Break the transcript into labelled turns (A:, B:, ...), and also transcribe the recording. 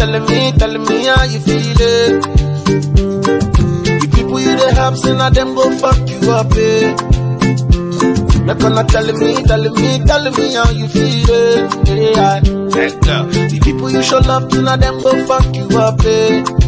A: telling me how you feeling. The people you dey help, say now them go fuck you up, eh. They're gonna telling me how you feeling, yeah. The people you show love to, now them go fuck you up, eh.